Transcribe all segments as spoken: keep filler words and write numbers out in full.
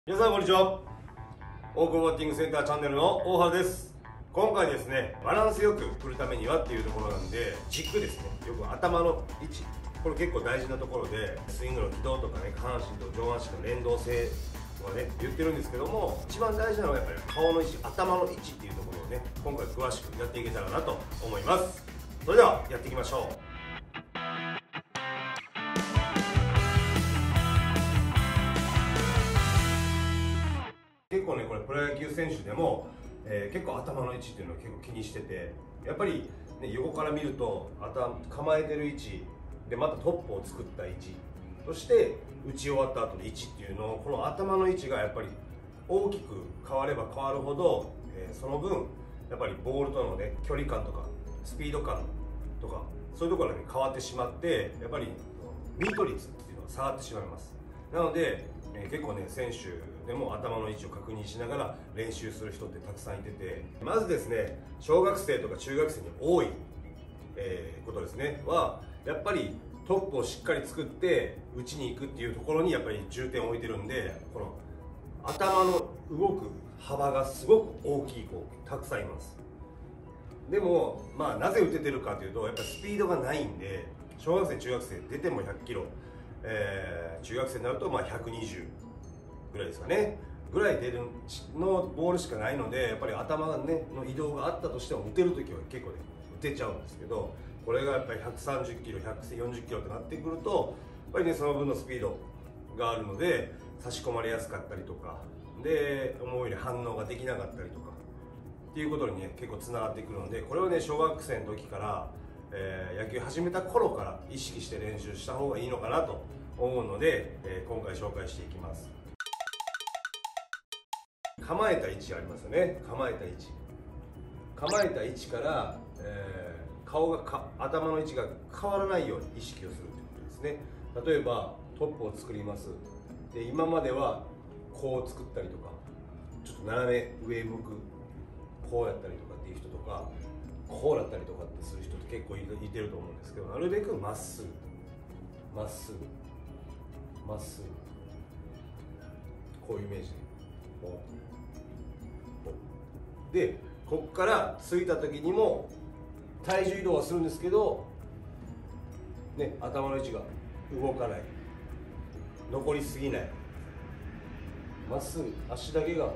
皆さんこんにちは。大久保バッティングセンターチャンネルの大原です。今回ですね、バランスよく振るためにはっていうところなんで、軸ですね、よく頭の位置、これ結構大事なところで、スイングの軌道とかね、下半身と上半身の連動性とかね、言ってるんですけども、一番大事なのはやっぱり顔の位置、頭の位置っていうところをね、今回詳しくやっていけたらなと思います。それではやっていきましょう。結構ね、これプロ野球選手でも、えー、結構頭の位置っていうのを結構気にしてて、やっぱり、ね、横から見ると頭構えてる位置で、またトップを作った位置、そして打ち終わった後の位置っていうのを、この頭の位置がやっぱり大きく変われば変わるほど、えー、その分やっぱりボールとの、ね、距離感とかスピード感とかそういうところに変わってしまって、やっぱりミート率っていうのが下がってしまいます。なので、えー、結構ね、選手でも頭の位置を確認しながら練習する人ってたくさんいてて、まずですね、小学生とか中学生に多い、えー、ことですねは、やっぱりトップをしっかり作って打ちに行くっていうところにやっぱり重点を置いてるんで、この頭の動く幅がすごく大きい子たくさんいます。でも、まあ、なぜ打ててるかというと、やっぱりスピードがないんで、小学生中学生出てもひゃっキロ、えー、中学生になるとまあひゃくにじゅうぐらいですかね、ぐらい出るのボールしかないので、やっぱり頭が、ね、の移動があったとしても打てるときは結構ね打てちゃうんですけど、これがやっぱりひゃくさんじゅっキロひゃくよんじゅっキロってなってくると、やっぱりねその分のスピードがあるので差し込まれやすかったりとかで、思うように反応ができなかったりとかっていうことにね結構つながってくるので、これをね小学生の時から、えー、野球始めた頃から意識して練習した方がいいのかなと思うので、えー、今回紹介していきます。構えた位置ありますよね。構えた位置構えた位置から、えー、顔がか頭の位置が変わらないように意識をするということですね。例えばトップを作ります。で今まではこう作ったりとか、ちょっと斜め上向くこうやったりとかっていう人とか、こうだったりとかってする人って結構いてると思うんですけど、なるべくまっすぐまっすぐまっすぐこういうイメージでで、こっからついた時にも体重移動はするんですけど、ね、頭の位置が動かない、残りすぎない、まっすぐ足だけがバンと出てくるイメージ、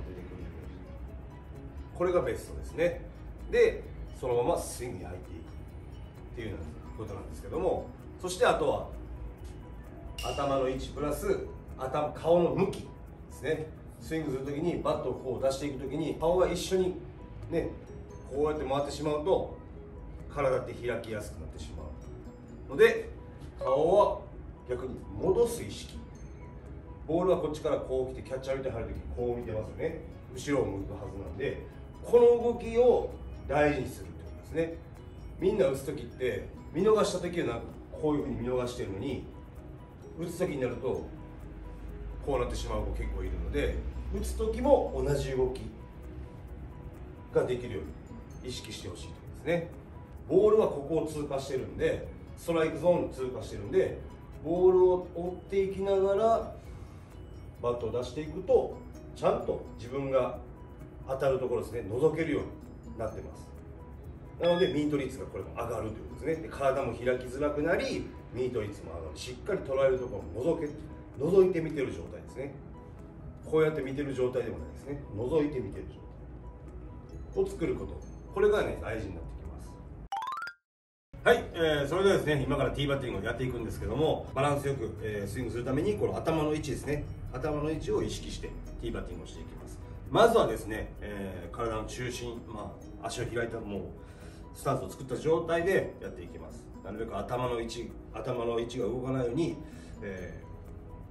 これがベストですね。でそのままスイングに入っていくっていうことなんですけども、そしてあとは頭の位置プラス頭顔の向きですね。スイングするときにバットをこう出していくときに顔が一緒にねこうやって回ってしまうと体って開きやすくなってしまうので、顔は逆に戻す意識、ボールはこっちからこう来てキャッチャーみたいに入るときにこう見てますよね。後ろを向くはずなんで、この動きを大事にするってことですね。みんな打つときって見逃したときはなんかこういうふうに見逃してるのに、打つときになるとこうなってしまう子結構いるので、打つ時も同じ動きができるように意識してほしいということですね。ボールはここを通過してるんで、ストライクゾーン通過してるんで、ボールを追っていきながらバットを出していくと、ちゃんと自分が当たるところですね、覗けるようになってます。なのでミート率がこれも上がるということですね。で体も開きづらくなり、ミート率も上がる。しっかり捉えるところも覗け覗いて見てる状態ですね。こうやって見てる状態でもないですね。覗いて見てる状態を作ること、これがね大事になってきます。はい、えー、それではですね、今からティーバッティングをやっていくんですけども、バランスよく、えー、スイングするためにこの頭の位置ですね、頭の位置を意識してティーバッティングをしていきます。まずはですね、えー、体の中心、まあ、足を開いたもうスタンスを作った状態でやっていきます。なるべく頭の位置頭の位置が動かないように、えー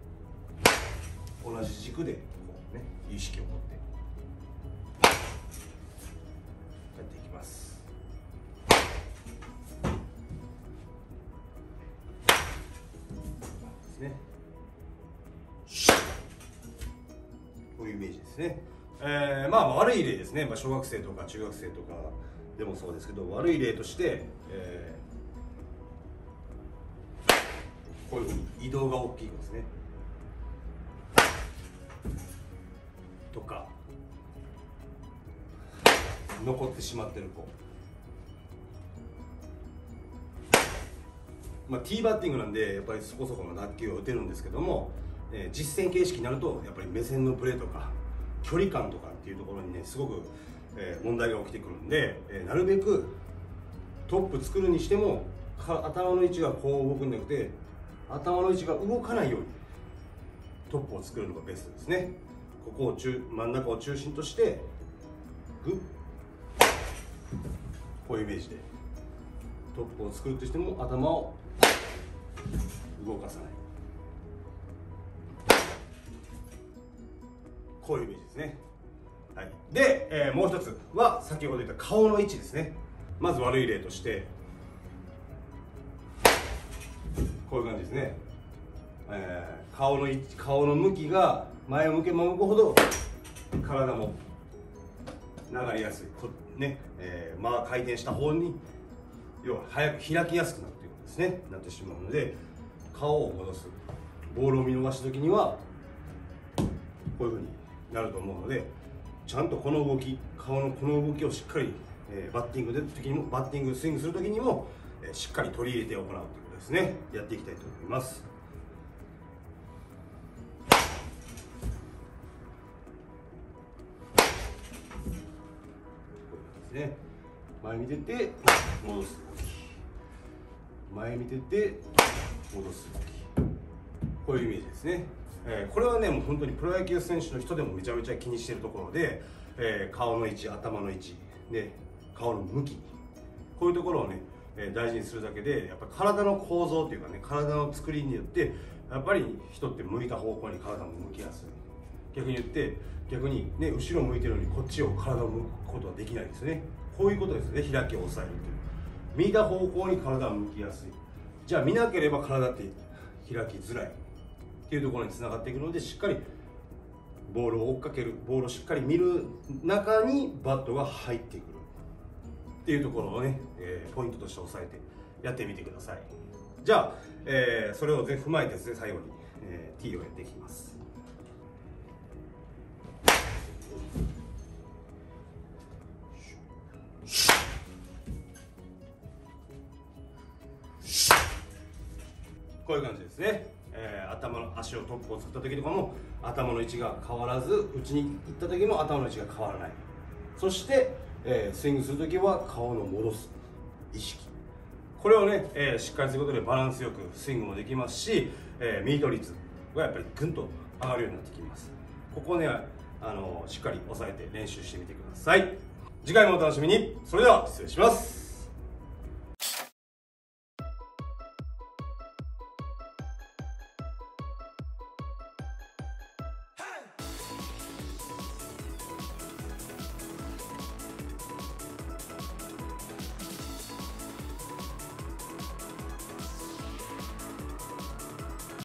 同じ軸でこう、ね、意識を持ってやっていきます。ですね。こういうイメージですね。えー、まあ悪い例ですね。まあ、小学生とか中学生とかでもそうですけど、悪い例として、えー、こういうふうに移動が大きいですね。 とか残ってしまってる子、まあ、ティーバッティングなんでやっぱりそこそこの打球を打てるんですけども、えー、実戦形式になるとやっぱり目線のブレとか距離感とかっていうところにねすごく、えー、問題が起きてくるんで、えー、なるべくトップ作るにしてもか頭の位置がこう動くんじゃなくて頭の位置が動かないようにトップを作るのがベストですね。ここを中真ん中を中心としてグッこういうイメージでトップを作るとしても頭を動かさない、こういうイメージですね。はい、で、えー、もう一つは先ほど言った顔の位置ですね。まず悪い例としてこういう感じですね。えー、顔の位置顔の向きが前を向けば向くほど体も流れやすいこ、ねえー、まあ回転した方に要は早く開きやすくなるということですねなってしまうので、顔を戻すボールを見逃した時にはこういうふうになると思うので、ちゃんとこの動き顔のこの動きをしっかり、えー、バッティング出る時にもバッティングスイングする時にも、えー、しっかり取り入れて行うということですね。やっていきたいと思います。ね、前見てて戻す動き、前見てて戻す動き、こういうイメージですね。えー、これはねもう本当にプロ野球選手の人でもめちゃめちゃ気にしているところで、えー、顔の位置、頭の位置で顔の向き、こういうところをね、えー、大事にするだけでやっぱり体の構造というかね体の作りによってやっぱり人って向いた方向に体も向きやすい。逆に言って逆にね後ろ向いてるのにこっちを体を向くことはできないですよね。こういうことですね。開きを抑えるという、見た方向に体は向きやすい。じゃあ見なければ体って開きづらいっていうところにつながっていくので、しっかりボールを追っかける、ボールをしっかり見る中にバットが入ってくるっていうところをね、えー、ポイントとして押さえてやってみてください。じゃあ、えー、それを踏まえてですね最後に、えー、ティーをやっていきます。こういう感じですね。えー、頭の足をトップを作った時とかも頭の位置が変わらず、内に行った時も頭の位置が変わらない。そして、えー、スイングする時は顔の戻す意識、これをね、えー、しっかりすることでバランスよくスイングもできますし、えー、ミート率がやっぱりぐんと上がるようになってきます。ここをねあのしっかり押さえて練習してみてください。次回もお楽しみに。それでは失礼します。